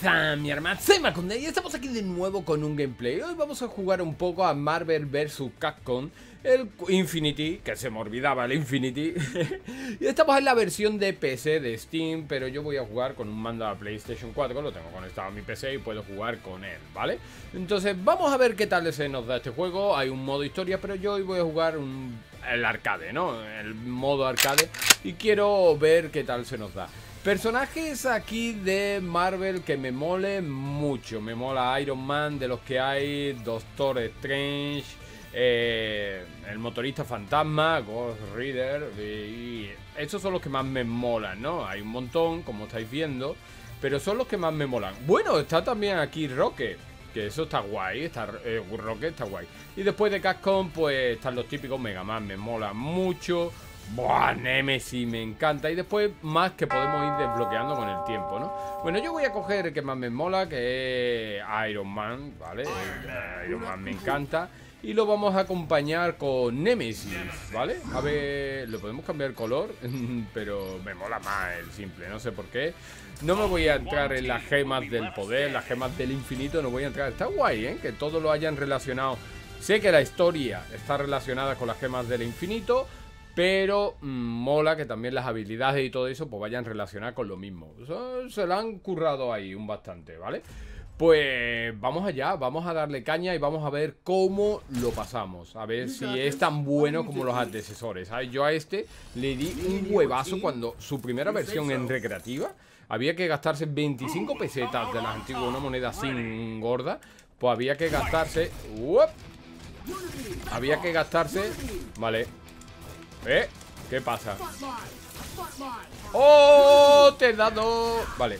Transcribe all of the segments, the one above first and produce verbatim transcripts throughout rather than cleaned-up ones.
raza, mi hermano, soy Maconde y estamos aquí de nuevo con un gameplay. Hoy vamos a jugar un poco a Marvel versus. Capcom, el Infinity, que se me olvidaba el Infinity. Y estamos en la versión de P C de Steam, pero yo voy a jugar con un mando a PlayStation cuatro, lo tengo conectado a mi P C y puedo jugar con él, ¿vale? Entonces vamos a ver qué tal se nos da este juego. Hay un modo historia, pero yo hoy voy a jugar un, el arcade, ¿no? El modo arcade, y quiero ver qué tal se nos da. Personajes aquí de Marvel que me mole mucho. Me mola Iron Man, de los que hay, Doctor Strange, eh, el motorista fantasma, Ghost Rider, y esos son los que más me molan, ¿no? Hay un montón, como estáis viendo, pero son los que más me molan. Bueno, está también aquí Rocket, que eso está guay, está, eh, Rocket está guay. Y después de Capcom, pues están los típicos Mega Man, me mola mucho. Buah, Nemesis, me encanta. Y después más que podemos ir desbloqueando con el tiempo, ¿no? Bueno, yo voy a coger el que más me mola, que es Iron Man, ¿vale? El, Iron Man me encanta. Y lo vamos a acompañar con Nemesis, ¿vale? A ver, le podemos cambiar el color, pero me mola más el simple, no sé por qué. No me voy a entrar en las gemas del poder, las gemas del infinito, no voy a entrar. Está guay, ¿eh? Que todo lo hayan relacionado. Sé que la historia está relacionada con las gemas del infinito, pero mmm, mola que también las habilidades y todo eso pues vayan relacionadas con lo mismo. O sea, se la han currado ahí un bastante, ¿vale? Pues vamos allá, vamos a darle caña y vamos a ver cómo lo pasamos. A ver si es tan bueno como los antecesores, ¿sabes? Yo a este le di un huevazo cuando su primera versión en recreativa había que gastarse veinticinco pesetas de las antiguas, una moneda así gorda. Pues había que gastarse... ¡Uop! Había que gastarse... Vale. ¿Eh? ¿Qué pasa? ¡Oh! Te he dado... Vale.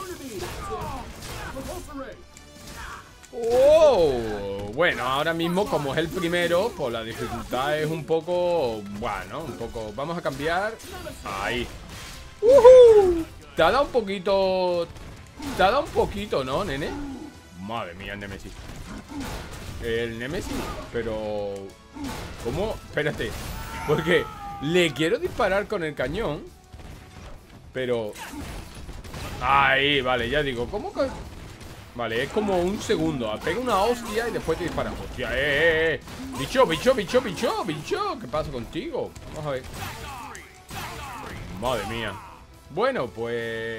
¡Oh! Bueno, ahora mismo como es el primero, pues la dificultad es un poco... Bueno, un poco... Vamos a cambiar... Ahí. ¡Uh-huh! Te ha dado un poquito... Te ha dado un poquito, ¿no, nene? Madre mía, el Nemesis. El Nemesis, pero... ¿Cómo? Espérate. Porque le quiero disparar con el cañón, pero... Ahí, vale, ya digo, ¿cómo que...? Vale, es como un segundo. Pega una hostia y después te disparan. Hostia, eh, eh, eh. Bicho, bicho, bicho, bicho, bicho. ¿Qué pasa contigo? Vamos a ver. Madre mía. Bueno, pues...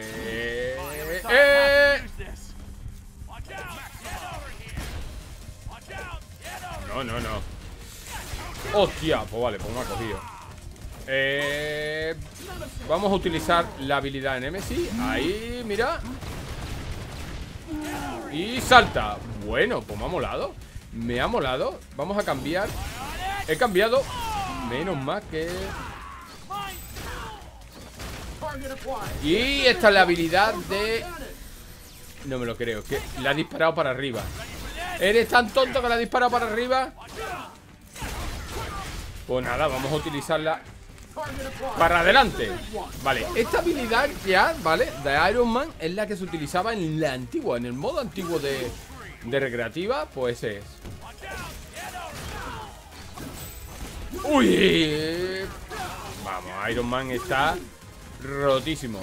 Eh... No, no, no. Hostia, pues vale, pues me ha cogido. Eh... Vamos a utilizar la habilidad de Nemesis. Ahí, mira. Y salta. Bueno, pues me ha molado. Me ha molado. Vamos a cambiar. He cambiado. Menos mal que... Y esta es la habilidad de... No me lo creo, que la ha disparado para arriba. ¿Eres tan tonto que la ha disparado para arriba? Pues nada, vamos a utilizarla para adelante. Vale, esta habilidad ya, ¿vale? De Iron Man es la que se utilizaba en la antigua, en el modo antiguo de, de recreativa. Pues es... ¡Uy! Vamos, Iron Man está rotísimo.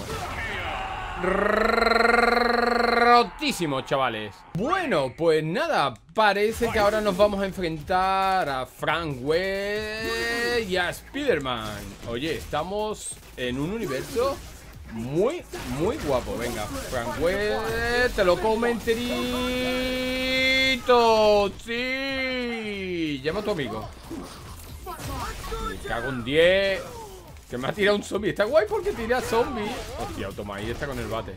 Rotísimo, chavales. Bueno, pues nada, parece que ahora nos vamos a enfrentar a Frank West y a Spider-Man. Oye, estamos en un universo muy, muy guapo. Venga, Frank West, te lo come enterito. Sí. Llama a tu amigo. Me cago en diez. Que me ha tirado un zombie. Está guay porque tira zombie. Hostia, toma, ahí está con el bate.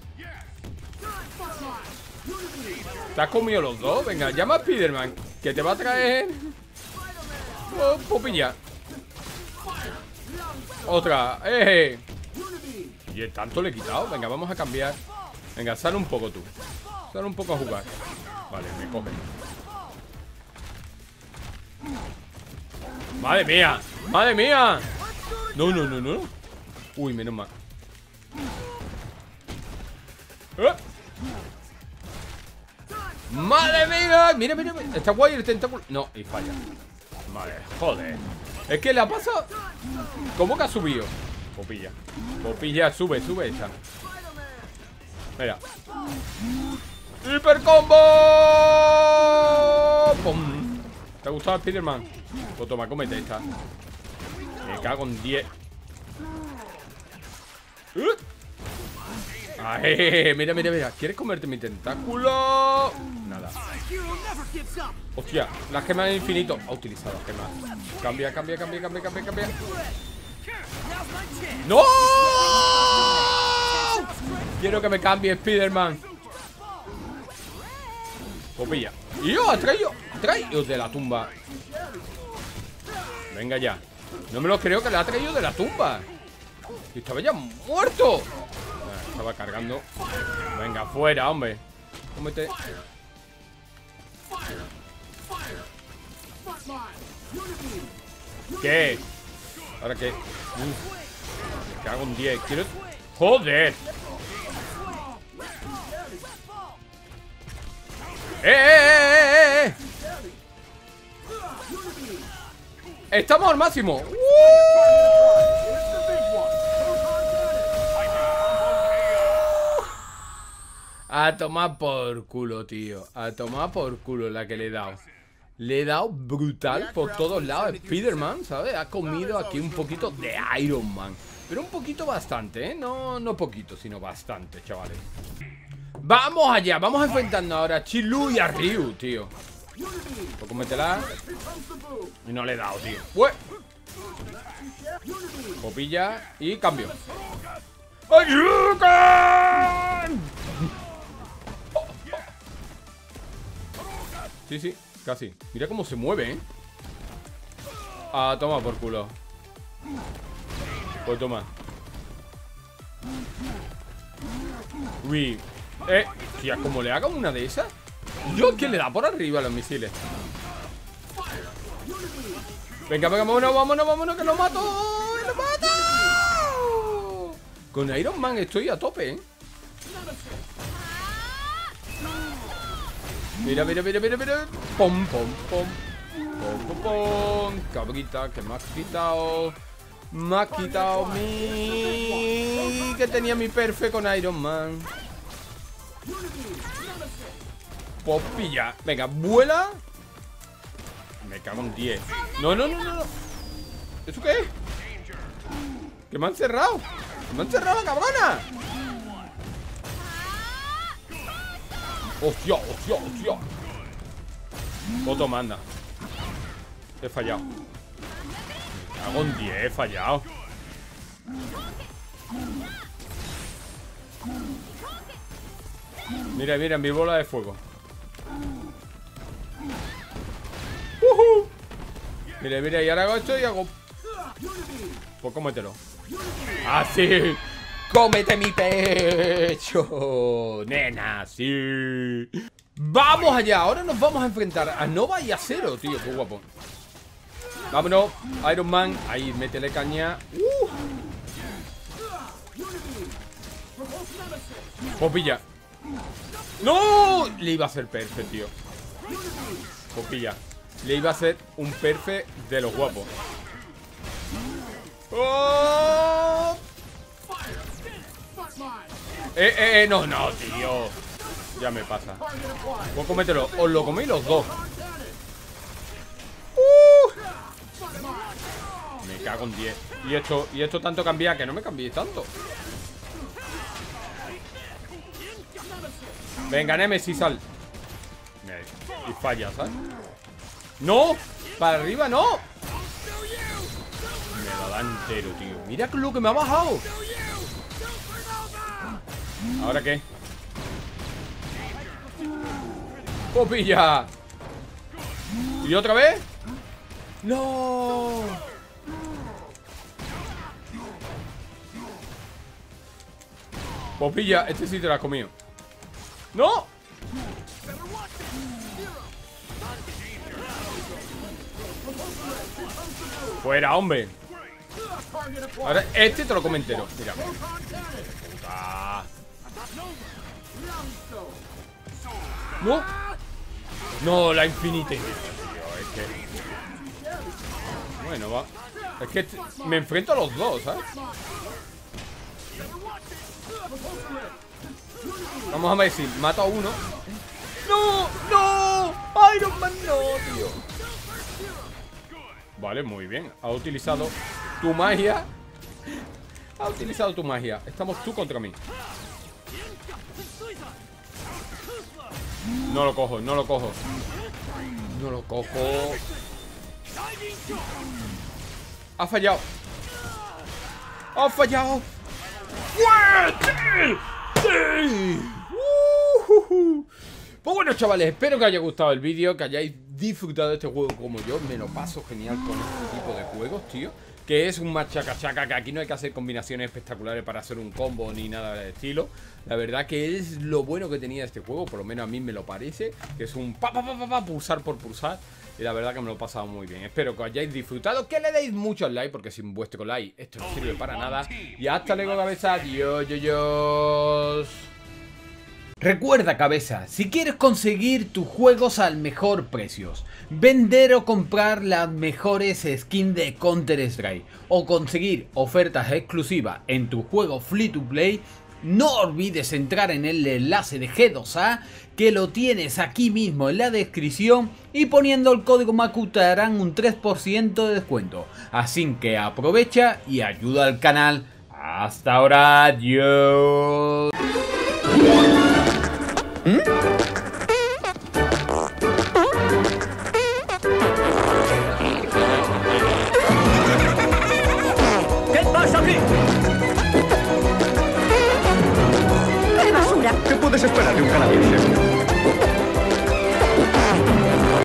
¿Te has comido los dos? Venga, llama a Spider-Man, que te va a traer... Oh, popilla. Otra. ¡Eh! Y el tanto le he quitado. Venga, vamos a cambiar. Venga, sal un poco tú. Sal un poco a jugar. Vale, me coge. ¡Madre mía! ¡Madre mía! No, no, no, no. Uy, menos mal. ¿Eh? ¡Madre mía! Mira, mira, mira. Está guay el tentáculo. No, y falla. Vale, joder. Es que le ha pasado. ¿Cómo que ha subido? Popilla. Popilla, sube, sube esta. Mira. ¡Hiper combo! ¡Pum! ¿Te ha gustado Spider-Man? Pues toma, cómete esta. Me cago en diez. ¿Uh? ¡Ay! Mira, mira, mira. ¿Quieres comerte mi tentáculo? Nada. Hostia, la gema de infinito. Ha utilizado la gema. Cambia, cambia, cambia, cambia, cambia, cambia. ¡No! Quiero que me cambie Spider-Man. Copilla. ¡Y yo! ¡Ha traído! ¡Ha traído de la tumba! Venga ya. No me lo creo que le ha traído de la tumba. Y estaba ya muerto. Ah, estaba cargando. Venga, fuera, hombre. Cómete. ¿Qué? ¿Ahora qué? Uf, me cago en diez. Quiero... ¡Joder! ¡Eh, eh, eh, eh! ¡Estamos al máximo! ¡Uh! A tomar por culo, tío. A tomar por culo la que le he dado. Le he dado brutal por todos lados. Spider-Man, ¿sabes? Ha comido aquí un poquito de Iron Man. Pero un poquito bastante, ¿eh? No, no poquito, sino bastante, chavales. Vamos allá, vamos enfrentando ahora a Chi-Lu y a Ryu, tío. Pues cómetela. Y no le he dado, tío. ¡Ué! Copilla y cambio. ¡Ayucan! Sí, sí, casi. Mira cómo se mueve, ¿eh? Ah, toma por culo. Pues toma. Uy. Eh, tía, como le haga una de esas. Yo que le da por arriba a los misiles. Venga, venga, vámonos, vámonos, vámonos, que lo mato. ¡Lo mato! Con Iron Man estoy a tope, ¿eh? Mira, mira, mira, mira, mira. Pom, pom, pom. Pom, pom, pom. Cabrita, que me has quitado. Me has quitado mi... Que tenía mi perfe con Iron Man. Pues pilla. Venga, vuela. Me cago en diez. No, no, no, no, no. ¿Eso qué es? Que me han cerrado. Que me han cerrado la cabrona. Hostia, hostia, hostia. Otro manda. He fallado. Me cago en diez, he fallado. Mira, mira, mi bola de fuego. Uh-huh. Mira, mira, y ahora hago esto y hago... Pues cómetelo. ¡Así! ¡Cómete mi pecho! ¡Nena, sí! ¡Vamos allá! Ahora nos vamos a enfrentar a Nova y a Zero, tío. ¡Qué guapo! Vámonos, Iron Man. Ahí, métele caña. ¡Uh! Popilla. ¡No! Le iba a hacer perfect, tío. Popilla. Le iba a hacer un perfect de los guapos. ¡Oh! Eh, eh, eh, no, no, tío. Ya me pasa. Pues cómetelo. Os lo coméis los dos. Uh. Me cago en diez. Y esto, y esto tanto cambia que no me cambiéis tanto. Venga, Nemesis, sal. Y falla, ¿sabes? ¡No! ¡Para arriba, no! Me lo da entero, tío. Mira lo que me ha bajado. ¿Ahora qué? ¡Popilla! ¿Y otra vez? ¡No! Popilla, este sí te lo has comido. ¡No! Fuera, hombre. Ahora este te lo come entero. Mira. Ah. No. No, la Infinity. Tío, es que... Bueno, va. Es que me enfrento a los dos, ¿sabes? Vamos a ver si mato a uno. ¡No! ¡No! ¡Iron Man no, tío! Vale, muy bien. Ha utilizado tu magia. Ha utilizado tu magia. Estamos tú contra mí. No lo cojo, no lo cojo. No lo cojo. Ha fallado. Ha fallado. ¡Sí! ¡Sí! Uh-huh. Pues bueno, chavales, espero que os haya gustado el vídeo, que hayáis disfrutado de este juego como yo. Me lo paso genial con este tipo de juegos, tío. Que es un machacachaca, que aquí no hay que hacer combinaciones espectaculares para hacer un combo ni nada del estilo. La verdad que es lo bueno que tenía este juego, por lo menos a mí me lo parece. Que es un pa pa pa pa, pa pulsar por pulsar. Y la verdad que me lo he pasado muy bien. Espero que os hayáis disfrutado, que le deis muchos likes, porque sin vuestro like esto no sirve para nada. Y hasta luego, cabeza. Adiós, yo, yo. Recuerda, cabeza, si quieres conseguir tus juegos al mejor precio, vender o comprar las mejores skins de Counter Strike o conseguir ofertas exclusivas en tu juego free to play, no olvides entrar en el enlace de G dos A, que lo tienes aquí mismo en la descripción, y poniendo el código Maku te darán un tres por ciento de descuento. Así que aprovecha y ayuda al canal. Hasta ahora, adiós. ¿Mm?